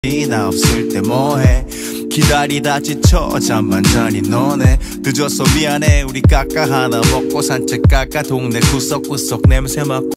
나 없을 때 뭐해 기다리다 지쳐 잠만 자니 너네 늦어서 미안해 우리 까까 하나 먹고 산책 갈까 동네 구석구석 냄새 맡고